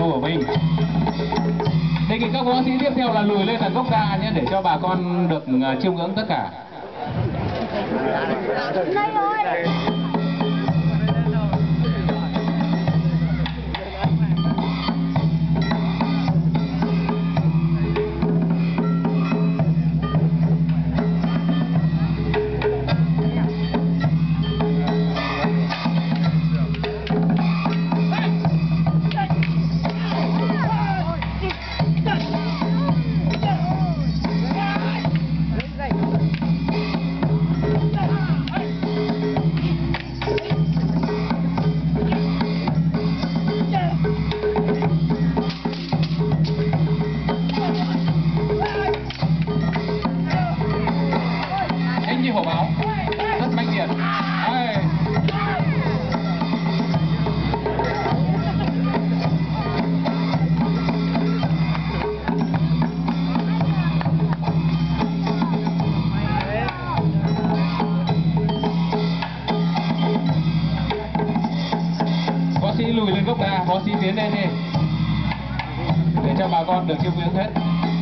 đua của mình. Đề nghị các võ sĩ tiếp theo là lùi lên tận gốc ca nhé, để cho bà con được chiêm ngưỡng tất cả. Võ sĩ lùi lên gốc ca, võ sĩ tiến lên đi để cho bà con được chiêm ngưỡng hết.